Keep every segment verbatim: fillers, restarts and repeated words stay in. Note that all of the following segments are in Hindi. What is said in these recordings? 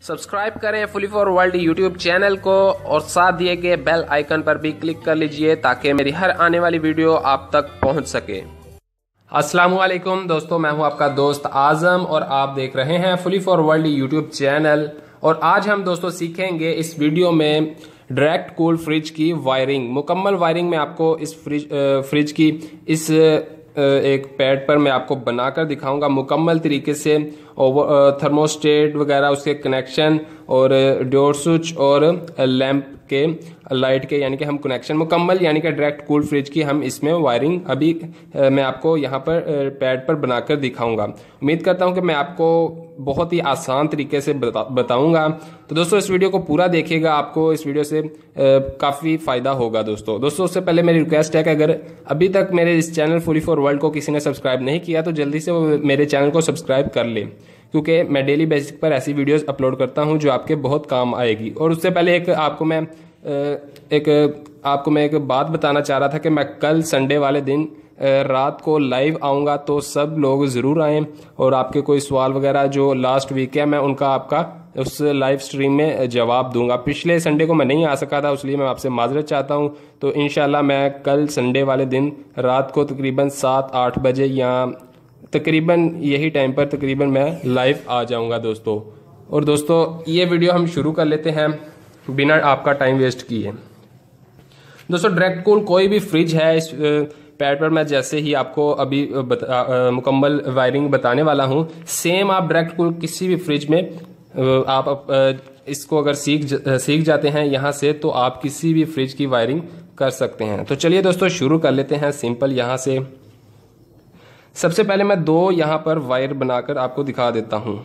सब्सक्राइब करें fully for world YouTube channel को और साथ दिए गए बेल आइकन पर भी क्लिक कर लीजिए ताकि मेरी हर आने वाली वीडियो आप तक पहुंच सके। अस्सलाम वालेकुम दोस्तों, मैं हूं आपका दोस्त आजम और आप देख रहे हैं fully for world YouTube channel. और आज हम दोस्तों सीखेंगे इस वीडियो में डायरेक्ट कूल फ्रिज की वायरिंग। मुकम्मल वायरिंग में आपको इस फ्रिज फ्रिज की इस एक पैड पर मैं आपको बनाकर दिखाऊंगा मुकम्मल तरीके से। और थर्मोस्टेट वगैरह उसके कनेक्शन और डोर स्विच और लैंप के लाइट के यानी कि हम कनेक्शन मुकम्मल यानी कि डायरेक्ट कूल फ्रिज की हम इसमें वायरिंग अभी मैं आपको यहाँ पर पैड पर बनाकर दिखाऊंगा। उम्मीद करता हूँ कि मैं आपको बहुत ही आसान तरीके से बता, बताऊंगा। तो दोस्तों इस वीडियो को पूरा देखिएगा, आपको इस वीडियो से काफ़ी फ़ायदा होगा। दोस्तों दोस्तों उससे पहले मेरी रिक्वेस्ट है कि अगर अभी तक मेरे इस चैनल फुली फॉर वर्ल्ड को किसी ने सब्सक्राइब नहीं किया तो जल्दी से वो मेरे चैनल को सब्सक्राइब कर ले, क्योंकि मैं डेली बेसिस पर ऐसी वीडियोस अपलोड करता हूं जो आपके बहुत काम आएगी। और उससे पहले एक आपको मैं एक आपको मैं एक बात बताना चाह रहा था कि मैं कल संडे वाले दिन रात को लाइव आऊँगा, तो सब लोग ज़रूर आएँ और आपके कोई सवाल वगैरह जो लास्ट वीक है मैं उनका आपका उस लाइव स्ट्रीम में जवाब दूंगा। पिछले संडे को मैं नहीं आ सका था, इसलिए मैं आपसे माजरत चाहता हूं। तो इंशाल्लाह मैं कल संडे वाले दिन रात को तकरीबन सात आठ बजे या तकरीबन यही टाइम पर तकरीबन मैं लाइव आ जाऊंगा दोस्तों। और दोस्तों ये वीडियो हम शुरू कर लेते हैं बिना आपका टाइम वेस्ट किए। दोस्तों डायरेक्ट कूल कोई भी फ्रिज है, इस पैड पर मैं जैसे ही आपको अभी मुकम्मल वायरिंग बताने वाला हूं, सेम आप डायरेक्ट कूल किसी भी फ्रिज में आप इसको अगर सीख सीख जाते हैं यहाँ से, तो आप किसी भी फ्रिज की वायरिंग कर सकते हैं। तो चलिए दोस्तों शुरू कर लेते हैं सिंपल। यहाँ से सबसे पहले मैं दो यहाँ पर वायर बनाकर आपको दिखा देता हूँ।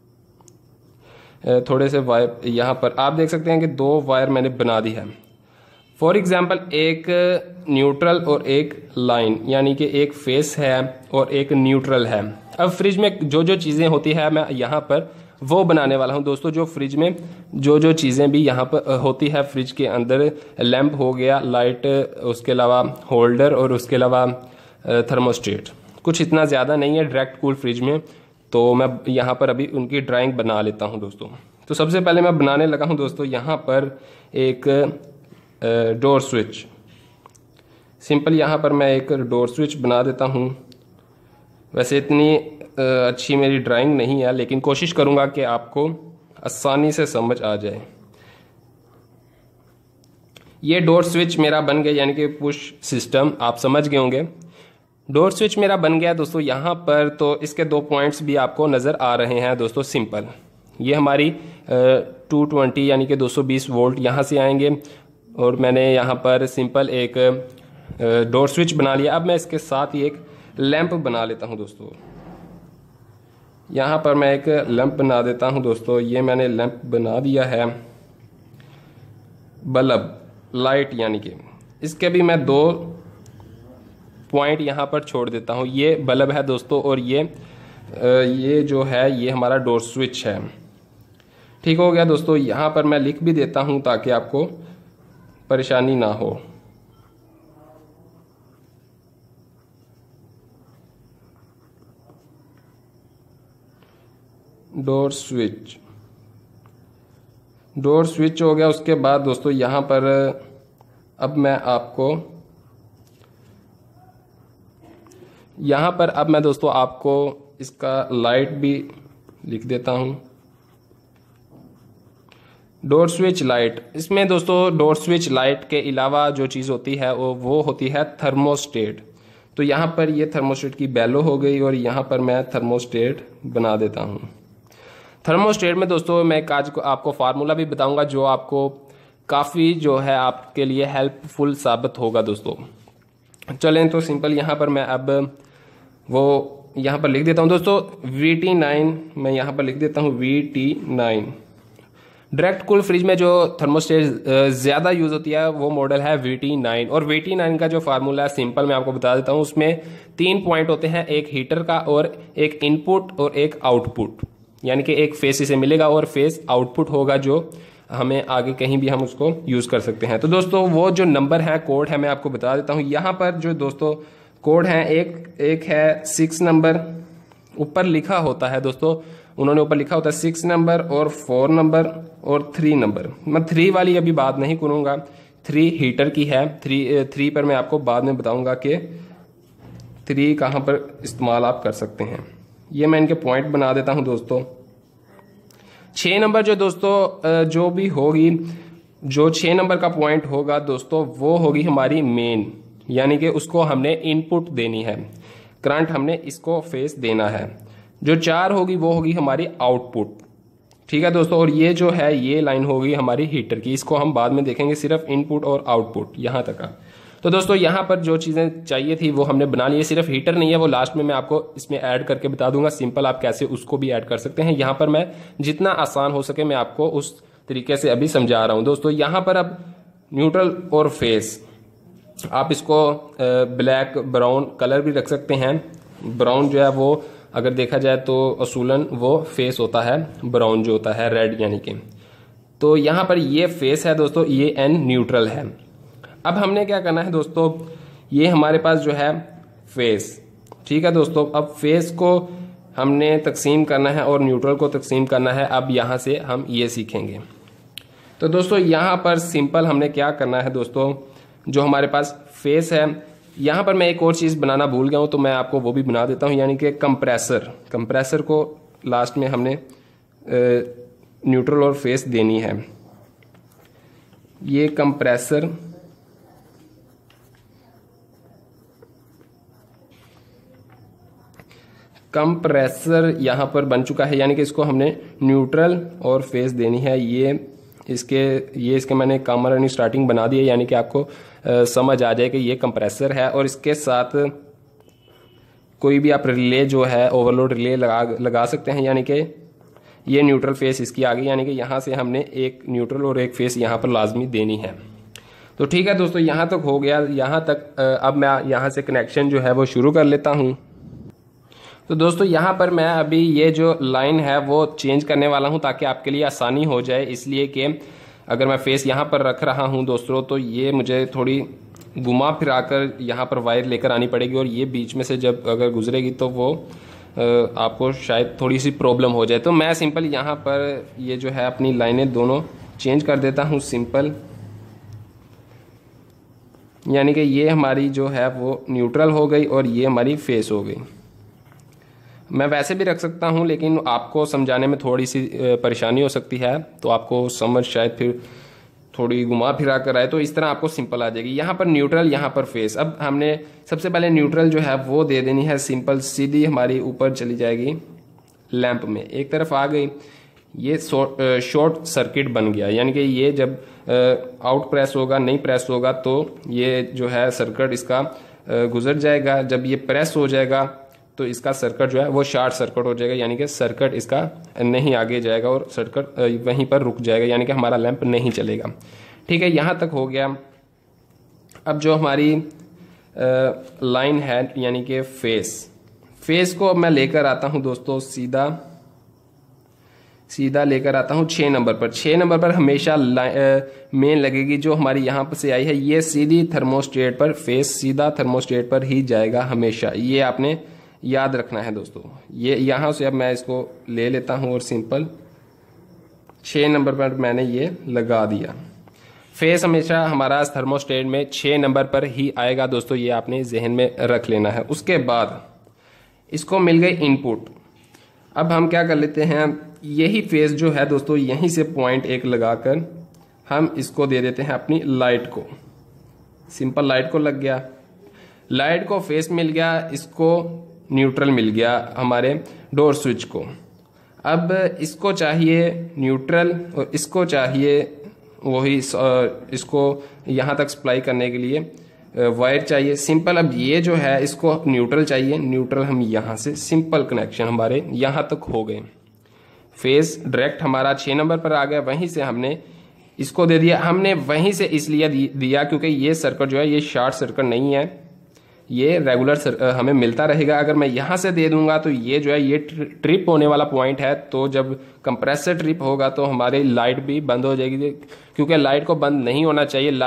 थोड़े से वायर यहाँ पर आप देख सकते हैं कि दो वायर मैंने बना दी है। फॉर एग्जाम्पल एक न्यूट्रल और एक लाइन, यानी कि एक फेस है और एक न्यूट्रल है। अब फ्रिज में जो जो चीज़ें होती है मैं यहाँ पर वो बनाने वाला हूँ दोस्तों। जो फ्रिज में जो जो चीज़ें भी यहाँ पर होती है फ्रिज के अंदर, लैंप हो गया, लाइट, उसके अलावा होल्डर और उसके अलावा थर्मोस्टेट, कुछ इतना ज़्यादा नहीं है डायरेक्ट कूल फ्रिज में। तो मैं यहाँ पर अभी उनकी ड्राइंग बना लेता हूँ दोस्तों। तो सबसे पहले मैं बनाने लगा हूँ दोस्तों यहाँ पर एक डोर स्विच। सिंपल यहाँ पर मैं एक डोर स्विच बना देता हूँ। वैसे इतनी अच्छी मेरी ड्राइंग नहीं है, लेकिन कोशिश करूँगा कि आपको आसानी से समझ आ जाए। ये डोर स्विच मेरा बन गया, यानी कि पुश सिस्टम, आप समझ गए होंगे। डोर स्विच मेरा बन गया दोस्तों यहाँ पर। तो इसके दो पॉइंट्स भी आपको नज़र आ रहे हैं दोस्तों। सिंपल ये हमारी टू ट्वेंटी यानी कि दो सौ बीस वोल्ट यहाँ से आएंगे और मैंने यहाँ पर सिंपल एक डोर स्विच बना लिया। अब मैं इसके साथ ही एक लैंप बना लेता हूँ दोस्तों। यहाँ पर मैं एक लैंप बना देता हूँ दोस्तों। ये मैंने लैंप बना दिया है, बल्ब लाइट, यानी कि इसके भी मैं दो पॉइंट यहाँ पर छोड़ देता हूँ। ये बल्ब है दोस्तों और ये ये जो है ये हमारा डोर स्विच है। ठीक हो गया दोस्तों। यहाँ पर मैं लिख भी देता हूँ ताकि आपको परेशानी ना हो। डोर स्विच, डोर स्विच हो गया। उसके बाद दोस्तों यहाँ पर अब मैं आपको यहाँ पर अब मैं दोस्तों आपको इसका लाइट भी लिख देता हूँ। डोर स्विच लाइट, इसमें दोस्तों डोर स्विच लाइट के अलावा जो चीज़ होती है वो वो होती है थर्मोस्टेट। तो यहाँ पर ये थर्मोस्टेट की बेलो हो गई और यहाँ पर मैं थर्मोस्टेट बना देता हूँ। थर्मोस्टेट में दोस्तों मैं एक आज को आपको फार्मूला भी बताऊंगा जो आपको काफ़ी जो है आपके लिए हेल्पफुल साबित होगा दोस्तों। चलें तो सिंपल यहाँ पर मैं अब वो यहाँ पर लिख देता हूँ दोस्तों वी टी नाइन। मैं यहाँ पर लिख देता हूँ V T nine. Direct cool fridge में जो थर्मोस्टेट ज़्यादा यूज़ होती है वो मॉडल है वी टी नाइन। और वी टी नाइन का जो फार्मूला है सिंपल मैं आपको बता देता हूँ। उसमें तीन पॉइंट होते हैं, एक हीटर का और एक इनपुट और एक आउटपुट, यानी कि एक फेस इसे मिलेगा और फेस आउटपुट होगा जो हमें आगे कहीं भी हम उसको यूज़ कर सकते हैं। तो दोस्तों वो जो नंबर है, कोड है, मैं आपको बता देता हूँ। यहाँ पर जो दोस्तों कोड है, एक एक है सिक्स नंबर ऊपर लिखा होता है दोस्तों, उन्होंने ऊपर लिखा होता है सिक्स नंबर और फोर नंबर और थ्री नंबर। मैं थ्री वाली अभी बात नहीं करूंगा, थ्री हीटर की है, थ्री थ्री पर मैं आपको बाद में बताऊंगा कि थ्री कहाँ पर इस्तेमाल आप कर सकते हैं। ये मैं इनके पॉइंट बना देता हूं दोस्तों। छः नंबर जो दोस्तों जो भी होगी, जो छः नंबर का पॉइंट होगा दोस्तों वो होगी हमारी मेन, यानी कि उसको हमने इनपुट देनी है, करंट हमने इसको फेस देना है। जो चार होगी वो होगी हमारी आउटपुट, ठीक है दोस्तों। और ये जो है ये लाइन होगी हमारी हीटर की, इसको हम बाद में देखेंगे, सिर्फ इनपुट और आउटपुट यहाँ तक का। तो दोस्तों यहाँ पर जो चीज़ें चाहिए थी वो हमने बना ली, सिर्फ हीटर नहीं है, वो लास्ट में मैं आपको इसमें ऐड करके बता दूंगा सिंपल आप कैसे उसको भी ऐड कर सकते हैं। यहाँ पर मैं जितना आसान हो सके मैं आपको उस तरीके से अभी समझा रहा हूँ दोस्तों। यहाँ पर अब न्यूट्रल और फेस, आप इसको ब्लैक ब्राउन कलर भी रख सकते हैं। ब्राउन जो है वो अगर देखा जाए तो असूलन वो फेस होता है, ब्राउन जो होता है रेड यानी कि। तो यहाँ पर ये फेस है दोस्तों, ये एन न्यूट्रल है। अब हमने क्या करना है दोस्तों, ये हमारे पास जो है फेस, ठीक है दोस्तों। अब फेस को हमने तकसीम करना है और न्यूट्रल को तकसीम करना है। अब यहाँ से हम ये सीखेंगे। तो दोस्तों यहाँ पर सिंपल हमने क्या करना है दोस्तों, जो हमारे पास फेस है, यहाँ पर मैं एक और चीज़ बनाना भूल गया हूँ तो मैं आपको वो भी बना देता हूँ, यानी कि कंप्रेसर। कंप्रेसर को लास्ट में हमने न्यूट्रल और फेस देनी है। ये कंप्रेसर कंप्रेसर यहाँ पर बन चुका है, यानी कि इसको हमने न्यूट्रल और फेस देनी है। ये इसके ये इसके मैंने कामर यानी स्टार्टिंग बना दी है, यानी कि आपको आ, समझ आ जाए कि ये कंप्रेसर है। और इसके साथ कोई भी आप रिले जो है ओवरलोड रिले लगा लगा सकते हैं, यानी कि ये न्यूट्रल फेस इसकी आ गई, यानी कि यहाँ से हमने एक न्यूट्रल और एक फेस यहाँ पर लाजमी देनी है। तो ठीक है दोस्तों, यहाँ तक हो गया। यहाँ तक अब मैं यहाँ से कनेक्शन जो है वो शुरू कर लेता हूँ। तो दोस्तों यहाँ पर मैं अभी ये जो लाइन है वो चेंज करने वाला हूँ ताकि आपके लिए आसानी हो जाए, इसलिए कि अगर मैं फेस यहाँ पर रख रहा हूँ दोस्तों तो ये मुझे थोड़ी घुमा फिरा कर यहाँ पर वायर लेकर आनी पड़ेगी, और ये बीच में से जब अगर गुजरेगी तो वो आपको शायद थोड़ी सी प्रॉब्लम हो जाए। तो मैं सिंपल यहाँ पर ये जो है अपनी लाइनें दोनों चेंज कर देता हूँ सिंपल, यानी कि ये हमारी जो है वो न्यूट्रल हो गई और ये हमारी फेस हो गई। मैं वैसे भी रख सकता हूं, लेकिन आपको समझाने में थोड़ी सी परेशानी हो सकती है, तो आपको समझ शायद फिर थोड़ी घुमा फिरा कर आए, तो इस तरह आपको सिंपल आ जाएगी। यहाँ पर न्यूट्रल, यहाँ पर फेस। अब हमने सबसे पहले न्यूट्रल जो है वो दे देनी है सिंपल, सीधी हमारी ऊपर चली जाएगी लैंप में, एक तरफ आ गई। ये शॉर्ट सर्किट बन गया, यानी कि ये जब आउट प्रेस होगा, नहीं प्रेस होगा तो ये जो है सर्किट इसका गुजर जाएगा। जब ये प्रेस हो जाएगा तो इसका सर्किट जो है वो शॉर्ट सर्किट हो जाएगा, यानी कि सर्किट इसका नहीं आगे जाएगा और सर्किट वहीं पर रुक जाएगा, यानी कि हमारा लैंप नहीं चलेगा। ठीक है, यहाँ तक हो गया। अब जो हमारी लाइन है यानी कि फेस, फेस को अब मैं लेकर आता हूं दोस्तों सीधा सीधा लेकर आता हूं छः नंबर पर। छः नंबर पर हमेशा मेन लगेगी जो हमारी यहाँ पर से आई है, ये सीधी थर्मोस्टेट पर, फेस सीधा थर्मोस्टेट पर ही जाएगा हमेशा। ये आपने याद रखना है दोस्तों। ये यहाँ से अब मैं इसको ले लेता हूं और सिंपल छः नंबर पर मैंने ये लगा दिया। फेस हमेशा हमारा थर्मोस्टेट में छः नंबर पर ही आएगा दोस्तों, ये आपने जहन में रख लेना है। उसके बाद इसको मिल गई इनपुट। अब हम क्या कर लेते हैं, यही फेस जो है दोस्तों यहीं से पॉइंट एक लगाकर हम इसको दे देते हैं अपनी लाइट को। सिंपल लाइट को लग गया, लाइट को फेस मिल गया, इसको न्यूट्रल मिल गया हमारे डोर स्विच को। अब इसको चाहिए न्यूट्रल और इसको चाहिए वही इसको यहाँ तक सप्लाई करने के लिए वायर चाहिए सिंपल। अब ये जो है इसको न्यूट्रल चाहिए, न्यूट्रल हम यहाँ से सिंपल कनेक्शन हमारे यहाँ तक हो गए। फेस डायरेक्ट हमारा छः नंबर पर आ गया, वहीं से हमने इसको दे दिया। हमने वहीं से इसलिए दिया क्योंकि ये सर्किट जो है ये शॉर्ट सर्किट नहीं है, ये रेगुलर हमें मिलता रहेगा। अगर मैं यहाँ से दे दूंगा तो ये जो है ये ट्रिप होने वाला पॉइंट है, तो जब कंप्रेसर ट्रिप होगा तो हमारी लाइट भी बंद हो जाएगी, क्योंकि लाइट को बंद नहीं होना चाहिए। लाइट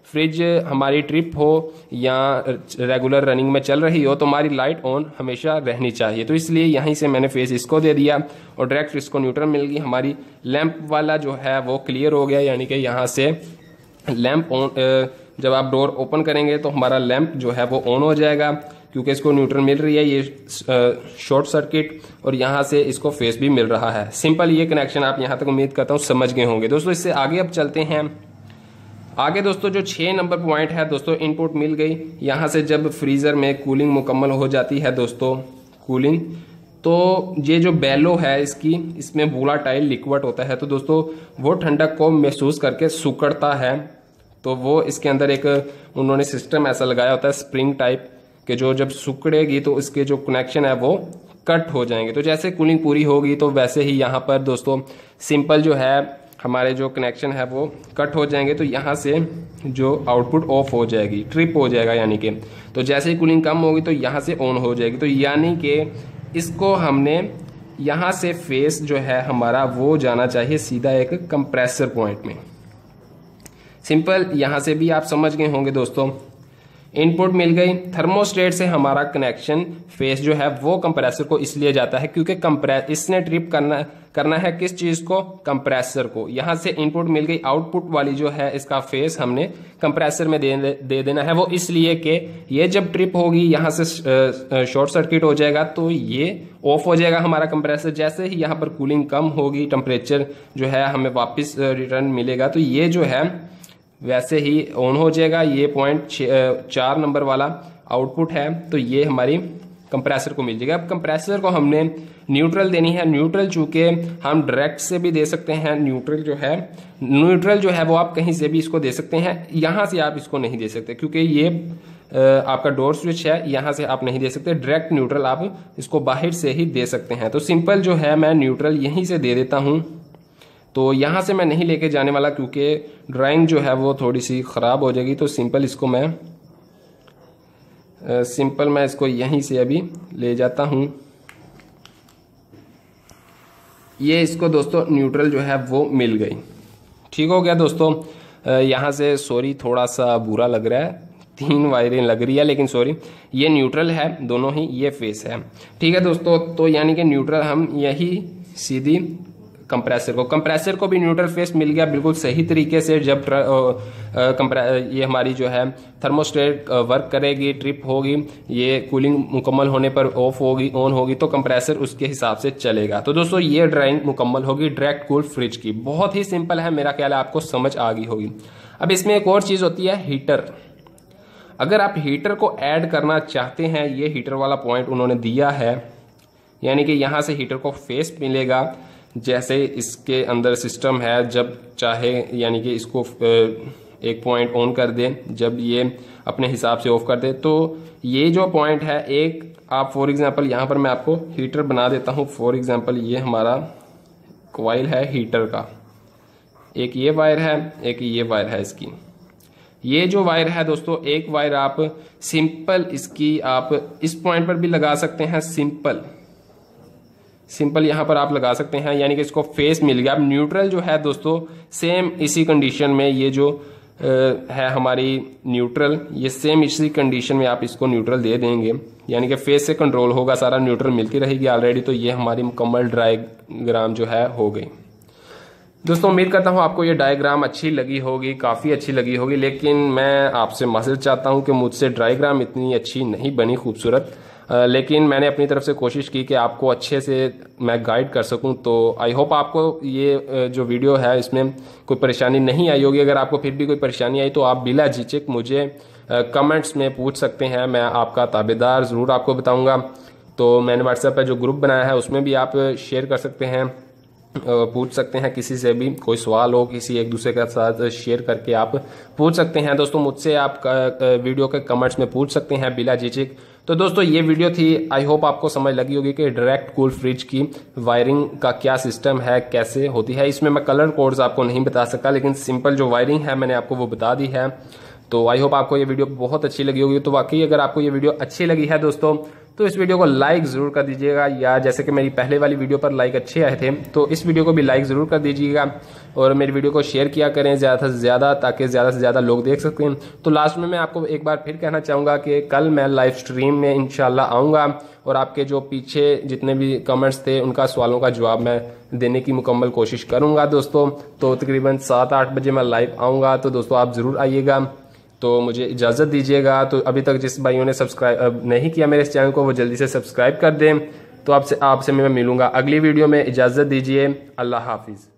फ्रिज हमारी ट्रिप हो या रेगुलर रनिंग में चल रही हो तो हमारी लाइट ऑन हमेशा रहनी चाहिए। तो इसलिए यहीं से मैंने फेस इसको दे दिया और डायरेक्ट इसको न्यूट्रल मिल गई। हमारी लैंप वाला जो है वो क्लियर हो गया, यानी कि यहाँ से लैंप ऑन, जब आप डोर ओपन करेंगे तो हमारा लैंप जो है वो ऑन हो जाएगा क्योंकि इसको न्यूट्रल मिल रही है, ये शॉर्ट सर्किट, और यहाँ से इसको फेस भी मिल रहा है। सिंपल ये कनेक्शन आप यहाँ तक उम्मीद करता हूँ समझ गए होंगे। दोस्तों इससे आगे अब चलते हैं। आगे दोस्तों जो छः नंबर पॉइंट है दोस्तों, इनपुट मिल गई। यहाँ से जब फ्रीजर में कूलिंग मुकम्मल हो जाती है दोस्तों, कूलिंग, तो ये जो बेलो है इसकी, इसमें वोलाटाइल लिक्विड होता है, तो दोस्तों वो ठंडक को महसूस करके सुकड़ता है। तो वो इसके अंदर एक उन्होंने सिस्टम ऐसा लगाया होता है स्प्रिंग टाइप कि जो जब सुकड़ेगी तो इसके जो कनेक्शन है वो कट हो जाएंगे। तो जैसे कूलिंग पूरी होगी तो वैसे ही यहाँ पर दोस्तों सिंपल जो है हमारे जो कनेक्शन है वो कट हो जाएंगे। तो यहाँ से जो आउटपुट ऑफ हो जाएगी, ट्रिप हो जाएगा यानी कि, तो जैसे ही कूलिंग कम होगी तो यहाँ से ऑन हो जाएगी। तो यानी कि इसको हमने यहाँ से फेस जो है हमारा वो जाना चाहिए सीधा एक कंप्रेसर पॉइंट में। सिंपल यहाँ से भी आप समझ गए होंगे दोस्तों। इनपुट मिल गई, थर्मोस्टेट से हमारा कनेक्शन फेस जो है वो कंप्रेसर को इसलिए जाता है क्योंकि कंप्रेस इसने ट्रिप करना करना है किस चीज को, कंप्रेसर को। यहां से इनपुट मिल गई, आउटपुट वाली जो है इसका फेस हमने कंप्रेसर में दे, दे देना है, वो इसलिए कि ये जब ट्रिप होगी यहां से शॉर्ट सर्किट हो जाएगा तो ये ऑफ हो जाएगा हमारा कंप्रेसर। जैसे ही यहाँ पर कूलिंग कम होगी, टेम्परेचर जो है हमें वापस रिटर्न मिलेगा, तो ये जो है वैसे ही ऑन हो जाएगा। ये पॉइंट चार नंबर वाला आउटपुट है, तो ये हमारी कंप्रेसर को मिल जाएगा। अब कंप्रेसर को हमने न्यूट्रल देनी है। न्यूट्रल चूंकि हम डायरेक्ट से भी दे सकते हैं, न्यूट्रल जो है न्यूट्रल जो है वो आप कहीं से भी इसको दे सकते हैं, यहां से आप इसको नहीं दे सकते क्योंकि ये आपका डोर स्विच है, यहां से आप नहीं दे सकते। डायरेक्ट न्यूट्रल आप इसको बाहर से ही दे सकते हैं। तो सिंपल जो है मैं न्यूट्रल यहीं से दे देता हूं। तो यहाँ से मैं नहीं लेके जाने वाला क्योंकि ड्राइंग जो है वो थोड़ी सी ख़राब हो जाएगी। तो सिंपल इसको मैं आ, सिंपल मैं इसको यहीं से अभी ले जाता हूँ। ये इसको दोस्तों न्यूट्रल जो है वो मिल गई। ठीक हो गया दोस्तों। यहाँ से सॉरी थोड़ा सा बुरा लग रहा है, तीन वायरें लग रही है, लेकिन सॉरी ये न्यूट्रल है दोनों ही, ये फेस है। ठीक है दोस्तों, तो यानी कि न्यूट्रल हम यही सीधी कंप्रेसर को कंप्रेसर को भी न्यूट्रल फेस मिल गया बिल्कुल सही तरीके से। जब ये हमारी जो है थर्मोस्टेट वर्क करेगी, ट्रिप होगी, ये कूलिंग मुकम्मल होने पर ऑफ होगी, ऑन होगी, तो कंप्रेसर उसके हिसाब से चलेगा। तो दोस्तों ये ड्राइंग मुकम्मल होगी डायरेक्ट कूल फ्रिज की। बहुत ही सिंपल है, मेरा ख्याल है आपको समझ आ गई होगी। अब इसमें एक और चीज होती है हीटर। अगर आप हीटर को ऐड करना चाहते हैं, ये हीटर वाला पॉइंट उन्होंने दिया है, यानी कि यहां से हीटर को फेस मिलेगा। जैसे इसके अंदर सिस्टम है, जब चाहे यानी कि इसको एक पॉइंट ऑन कर दे, जब ये अपने हिसाब से ऑफ कर दे। तो ये जो पॉइंट है, एक आप फॉर एग्जांपल यहाँ पर मैं आपको हीटर बना देता हूँ। फॉर एग्जांपल ये हमारा कॉइल है हीटर का, एक ये वायर है, एक ये वायर है इसकी। ये जो वायर है दोस्तों, एक वायर आप सिंपल इसकी आप इस पॉइंट पर भी लगा सकते हैं, सिंपल सिंपल यहां पर आप लगा सकते हैं, यानी कि इसको फेस मिल गया। अब न्यूट्रल जो है दोस्तों सेम इसी कंडीशन में, ये जो आ, है हमारी न्यूट्रल, ये सेम इसी कंडीशन में आप इसको न्यूट्रल दे देंगे, यानी कि फेस से कंट्रोल होगा, सारा न्यूट्रल मिलती रहेगी ऑलरेडी। तो ये हमारी मुकम्मल डायग्राम जो है हो गई। दोस्तों उम्मीद करता हूँ आपको ये डायग्राम अच्छी लगी होगी, काफ़ी अच्छी लगी होगी, लेकिन मैं आपसे माफ़ी चाहता हूँ कि मुझसे डायग्राम इतनी अच्छी नहीं बनी, खूबसूरत, लेकिन मैंने अपनी तरफ से कोशिश की कि आपको अच्छे से मैं गाइड कर सकूं। तो आई होप आपको ये जो वीडियो है इसमें कोई परेशानी नहीं आई होगी। अगर आपको फिर भी कोई परेशानी आई तो आप बिला झिझक मुझे कमेंट्स में पूछ सकते हैं, मैं आपका ताबेदार ज़रूर आपको बताऊंगा। तो मैंने व्हाट्सएप पर जो ग्रुप बनाया है उसमें भी आप शेयर कर सकते हैं, पूछ सकते हैं, किसी से भी कोई सवाल हो किसी एक दूसरे के साथ शेयर करके आप पूछ सकते हैं। दोस्तों मुझसे आप वीडियो के कमेंट्स में पूछ सकते हैं बिला झिझक। तो दोस्तों ये वीडियो थी, आई होप आपको समझ लगी होगी कि डायरेक्ट कूल फ्रिज की वायरिंग का क्या सिस्टम है, कैसे होती है। इसमें मैं कलर कोड्स आपको नहीं बता सकता, लेकिन सिंपल जो वायरिंग है मैंने आपको वो बता दी है। तो आई होप आपको ये वीडियो बहुत अच्छी लगी होगी। तो वाकई अगर आपको ये वीडियो अच्छी लगी है दोस्तों, तो इस वीडियो को लाइक ज़रूर कर दीजिएगा, या जैसे कि मेरी पहले वाली वीडियो पर लाइक अच्छे आए थे तो इस वीडियो को भी लाइक ज़रूर कर दीजिएगा, और मेरी वीडियो को शेयर किया करें ज़्यादा से ज़्यादा, ताकि ज़्यादा से ज़्यादा लोग देख सकें। तो लास्ट में मैं आपको एक बार फिर कहना चाहूँगा कि कल मैं लाइव स्ट्रीम में इंशाल्लाह आऊँगा, और आपके जो पीछे जितने भी कमेंट्स थे उनका सवालों का जवाब मैं देने की मुकम्मल कोशिश करूँगा दोस्तों। तो तकरीबन सात आठ बजे मैं लाइव आऊँगा, तो दोस्तों आप ज़रूर आइएगा। तो मुझे इजाज़त दीजिएगा। तो अभी तक जिस भाइयों ने सब्सक्राइब नहीं किया मेरे इस चैनल को, वो जल्दी से सब्सक्राइब कर दें। तो आपसे आपसे मैं मिलूंगा अगली वीडियो में। इजाज़त दीजिए। अल्लाह हाफिज़।